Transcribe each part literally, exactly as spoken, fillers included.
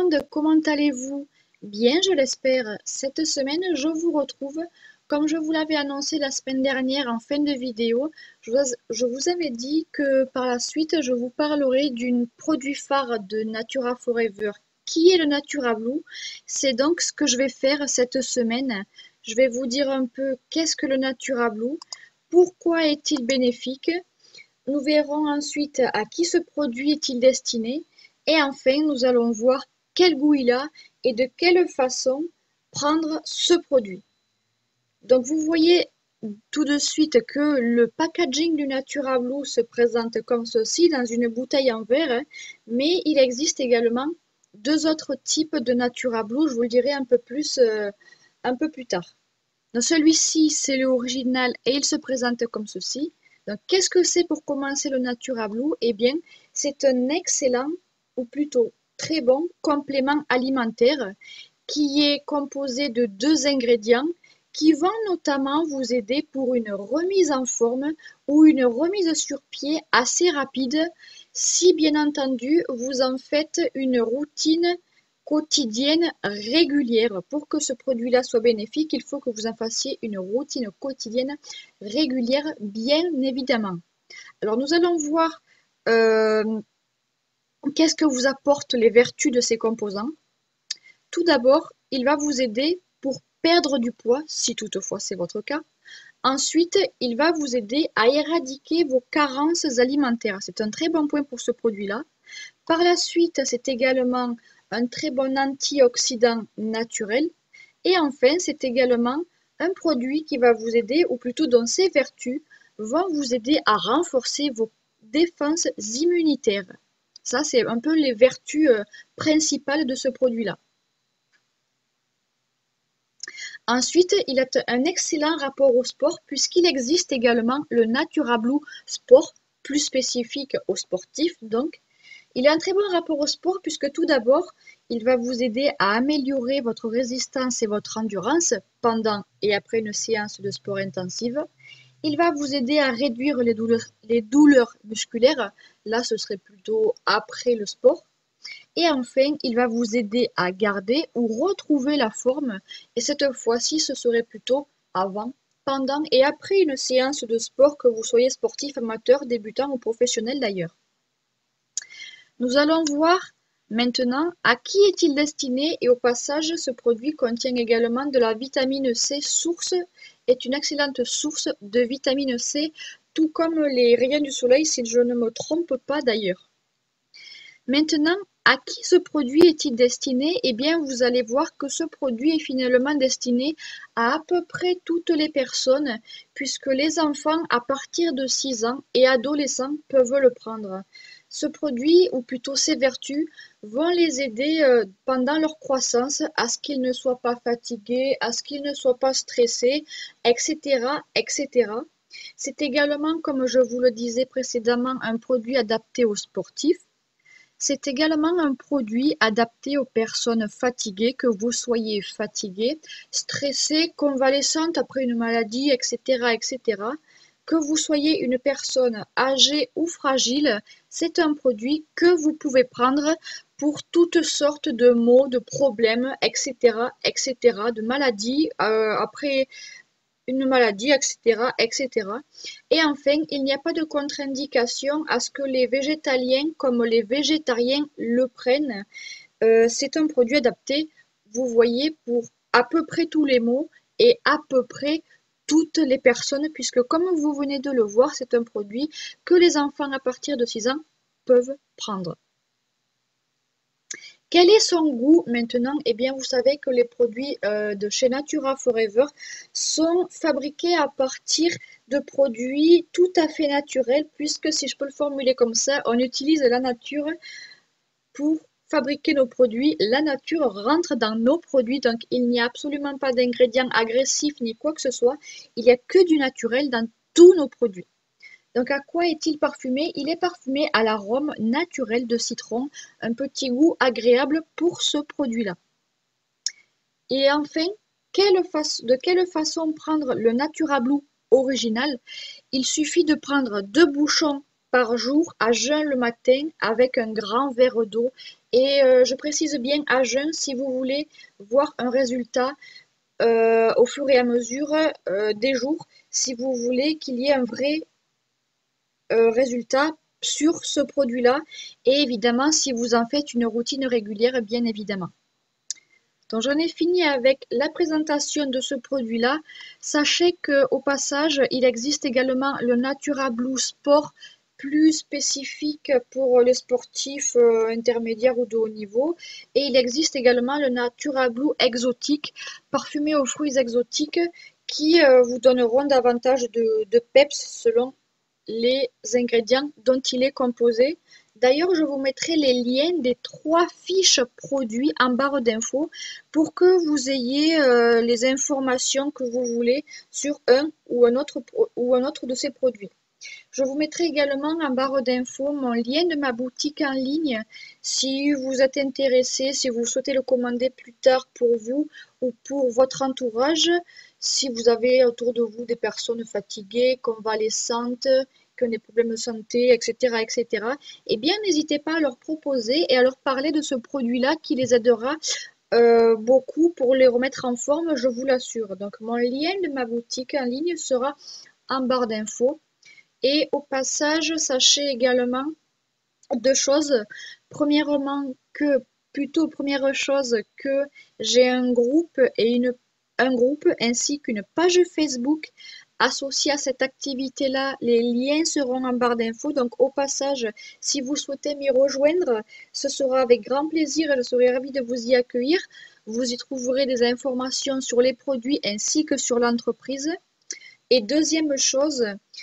monde, comment allez-vous? Bien, je l'espère. Cette semaine, je vous retrouve, comme je vous l'avais annoncé la semaine dernière en fin de vidéo, je vous, je vous avais dit que par la suite, je vous parlerai d'un produit phare de Natura Forever, qui est le Natura Blue. C'est donc ce que je vais faire cette semaine. Je vais vous dire un peu qu'est-ce que le Natura Blue, pourquoi est-il bénéfique. Nous verrons ensuite à qui ce produit est-il destiné. Et enfin, nous allons voir quel goût il a et de quelle façon prendre ce produit. Donc vous voyez tout de suite que le packaging du Natura Blue se présente comme ceci dans une bouteille en verre, hein, mais il existe également deux autres types de Natura Blue, je vous le dirai un peu plus, euh, un peu plus tard. Donc celui-ci c'est l'original et il se présente comme ceci. Donc qu'est-ce que c'est pour commencer le Natura Blue? Eh bien c'est un excellent ou plutôt très bon complément alimentaire qui est composé de deux ingrédients qui vont notamment vous aider pour une remise en forme ou une remise sur pied assez rapide si bien entendu vous en faites une routine quotidienne régulière. Pour que ce produit-là soit bénéfique, il faut que vous en fassiez une routine quotidienne régulière, bien évidemment. Alors nous allons voir euh, qu'est-ce que vous apportent les vertus de ces composants. Tout d'abord, il va vous aider pour perdre du poids, si toutefois c'est votre cas. Ensuite, il va vous aider à éradiquer vos carences alimentaires. C'est un très bon point pour ce produit-là. Par la suite, c'est également un très bon antioxydant naturel. Et enfin, c'est également un produit qui va vous aider, ou plutôt dont ses vertus vont vous aider à renforcer vos défenses immunitaires. Ça, c'est un peu les vertus principales de ce produit-là. Ensuite, il a un excellent rapport au sport puisqu'il existe également le Natura Blue Sport, plus spécifique aux sportifs donc. Il a un très bon rapport au sport puisque tout d'abord, il va vous aider à améliorer votre résistance et votre endurance pendant et après une séance de sport intensive. Il va vous aider à réduire les douleurs, les douleurs musculaires, là ce serait plutôt après le sport. Et enfin, il va vous aider à garder ou retrouver la forme. Et cette fois-ci, ce serait plutôt avant, pendant et après une séance de sport, que vous soyez sportif, amateur, débutant ou professionnel d'ailleurs. Nous allons voir maintenant à qui est-il destiné et au passage, ce produit contient également de la vitamine C. Source est une excellente source de vitamine C, tout comme les rayons du soleil, si je ne me trompe pas d'ailleurs. Maintenant, à qui ce produit est-il destiné? Eh bien, vous allez voir que ce produit est finalement destiné à à peu près toutes les personnes, puisque les enfants à partir de six ans et adolescents peuvent le prendre. Ce produit, ou plutôt ses vertus, vont les aider euh, pendant leur croissance à ce qu'ils ne soient pas fatigués, à ce qu'ils ne soient pas stressés, et cetera, et cetera. C'est également, comme je vous le disais précédemment, un produit adapté aux sportifs. C'est également un produit adapté aux personnes fatiguées, que vous soyez fatigué, stressé, convalescente après une maladie, et cetera, et cetera. Que vous soyez une personne âgée ou fragile, c'est un produit que vous pouvez prendre pour toutes sortes de maux, de problèmes, et cetera, et cetera, de maladies, euh, après une maladie, et cetera, et cetera. Et enfin, il n'y a pas de contre-indication à ce que les végétaliens comme les végétariens le prennent. Euh, c'est un produit adapté, vous voyez, pour à peu près tous les maux et à peu près toutes les personnes, puisque comme vous venez de le voir, c'est un produit que les enfants à partir de six ans peuvent prendre. Quel est son goût maintenant? Eh bien, vous savez que les produits euh, de chez Natura Forever sont fabriqués à partir de produits tout à fait naturels, puisque, si je peux le formuler comme ça, on utilise la nature pour fabriquer nos produits. La nature rentre dans nos produits, donc il n'y a absolument pas d'ingrédients agressifs ni quoi que ce soit. Il n'y a que du naturel dans tous nos produits. Donc à quoi est-il parfumé? Il est parfumé à l'arôme naturel de citron, un petit goût agréable pour ce produit-là. Et enfin, quelle de quelle façon prendre le Natura Blue original? Il suffit de prendre deux bouchons par jour à jeun le matin avec un grand verre d'eau Et euh, je précise bien à jeun si vous voulez voir un résultat euh, au fur et à mesure euh, des jours, si vous voulez qu'il y ait un vrai euh, résultat sur ce produit-là. Et évidemment, si vous en faites une routine régulière, bien évidemment. Donc j'en ai fini avec la présentation de ce produit-là. Sachez qu'au passage, il existe également le Natura Blue Sport, plus spécifique pour les sportifs euh, intermédiaires ou de haut niveau. Et il existe également le Natura Blue Exotique, parfumé aux fruits exotiques, qui euh, vous donneront davantage de, de peps selon les ingrédients dont il est composé. D'ailleurs, je vous mettrai les liens des trois fiches produits en barre d'infos pour que vous ayez euh, les informations que vous voulez sur un ou un autre, ou un autre de ces produits. Je vous mettrai également en barre d'infos mon lien de ma boutique en ligne si vous êtes intéressé, si vous souhaitez le commander plus tard pour vous ou pour votre entourage, si vous avez autour de vous des personnes fatiguées, convalescentes, qui ont des problèmes de santé, et cetera, et cetera, eh bien, n'hésitez pas à leur proposer et à leur parler de ce produit-là qui les aidera euh, beaucoup pour les remettre en forme, je vous l'assure. Donc, mon lien de ma boutique en ligne sera en barre d'infos. Et au passage, sachez également deux choses. Premièrement, que, plutôt première chose, que j'ai un groupe et une, un groupe ainsi qu'une page Facebook associée à cette activité-là. Les liens seront en barre d'infos. Donc, au passage, si vous souhaitez m'y rejoindre, ce sera avec grand plaisir et je serai ravie de vous y accueillir. Vous y trouverez des informations sur les produits ainsi que sur l'entreprise. Et deuxième chose,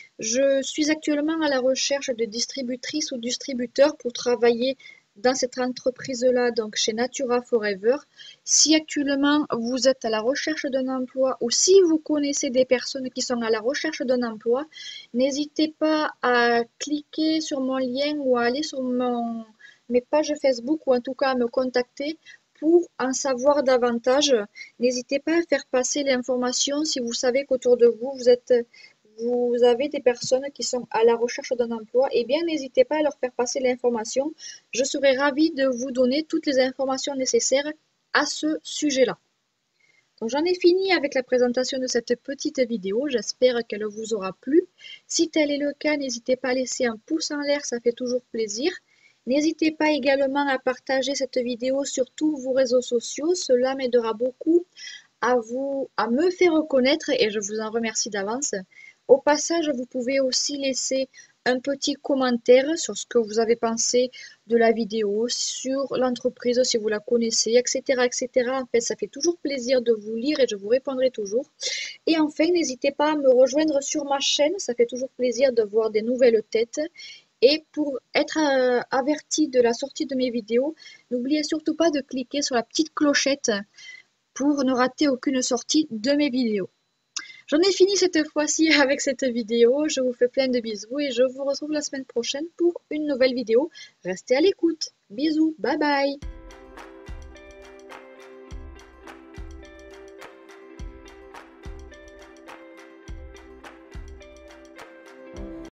je suis actuellement à la recherche de distributrices ou distributeurs pour travailler dans cette entreprise-là, donc chez Natura Forever. Si actuellement vous êtes à la recherche d'un emploi ou si vous connaissez des personnes qui sont à la recherche d'un emploi, n'hésitez pas à cliquer sur mon lien ou à aller sur mon, mes pages Facebook ou en tout cas à me contacter pour en savoir davantage. N'hésitez pas à faire passer l'information si vous savez qu'autour de vous, vous êtes, vous avez des personnes qui sont à la recherche d'un emploi. Eh bien, n'hésitez pas à leur faire passer l'information. Je serai ravie de vous donner toutes les informations nécessaires à ce sujet-là. Donc j'en ai fini avec la présentation de cette petite vidéo. J'espère qu'elle vous aura plu. Si tel est le cas, n'hésitez pas à laisser un pouce en l'air, ça fait toujours plaisir. N'hésitez pas également à partager cette vidéo sur tous vos réseaux sociaux, cela m'aidera beaucoup à, vous, à me faire reconnaître et je vous en remercie d'avance. Au passage, vous pouvez aussi laisser un petit commentaire sur ce que vous avez pensé de la vidéo, sur l'entreprise si vous la connaissez, et cetera, et cetera. En fait, ça fait toujours plaisir de vous lire et je vous répondrai toujours. Et enfin, n'hésitez pas à me rejoindre sur ma chaîne, ça fait toujours plaisir de voir des nouvelles têtes. Et pour être euh, averti de la sortie de mes vidéos, n'oubliez surtout pas de cliquer sur la petite clochette pour ne rater aucune sortie de mes vidéos. J'en ai fini cette fois-ci avec cette vidéo, je vous fais plein de bisous et je vous retrouve la semaine prochaine pour une nouvelle vidéo. Restez à l'écoute, bisous, bye bye.